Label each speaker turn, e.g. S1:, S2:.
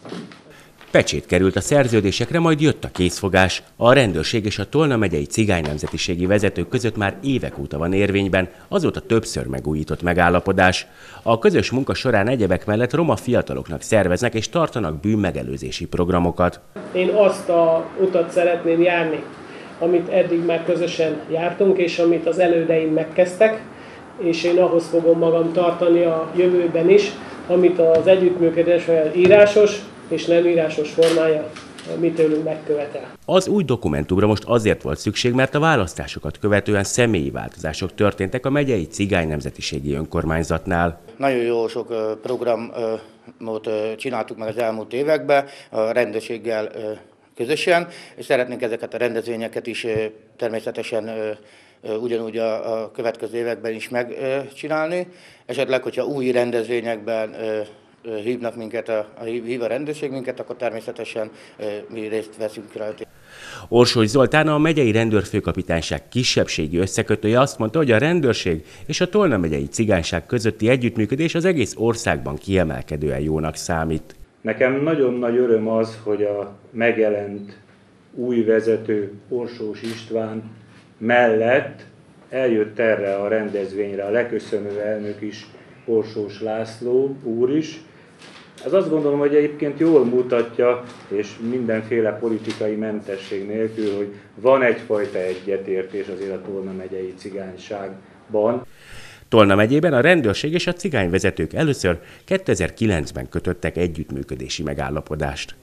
S1: Pecsét került a szerződésekre, majd jött a készfogás. A rendőrség és a Tolna megyei cigány nemzetiségi vezetők között már évek óta van érvényben, azóta többször megújított megállapodás. A közös munka során egyebek mellett roma fiataloknak szerveznek és tartanak bűnmegelőzési programokat.
S2: Én azt a utat szeretném járni, amit eddig már közösen jártunk, és amit az elődeim megkezdtek, és én ahhoz fogom magam tartani a jövőben is, amit az együttműködés írásos és nem írásos formája mi tőlünk megkövetel.
S1: Az új dokumentumra most azért volt szükség, mert a választásokat követően személyi változások történtek a megyei cigány nemzetiségi önkormányzatnál.
S3: Nagyon jó sok programot csináltuk meg az elmúlt években a rendőrséggel közösen, és szeretnénk ezeket a rendezvényeket is természetesen ugyanúgy a következő években is megcsinálni. Esetleg, hogyha új rendezvényekben hívnak minket, hív a rendőrség minket, akkor természetesen mi részt veszünk rajta.
S1: Orsós Zoltán, a megyei rendőrfőkapitányság kisebbségi összekötője azt mondta, hogy a rendőrség és a Tolna megyei cigányság közötti együttműködés az egész országban kiemelkedően jónak számít.
S4: Nekem nagyon nagy öröm az, hogy a megjelent új vezető Orsós István mellett eljött erre a rendezvényre a leköszönő elnök is, Orsós László úr is. Ez azt gondolom, hogy egyébként jól mutatja, és mindenféle politikai mentesség nélkül, hogy van egyfajta egyetértés azért a Tolna megyei cigányságban.
S1: Tolna megyében a rendőrség és a cigányvezetők először 2009-ben kötöttek együttműködési megállapodást.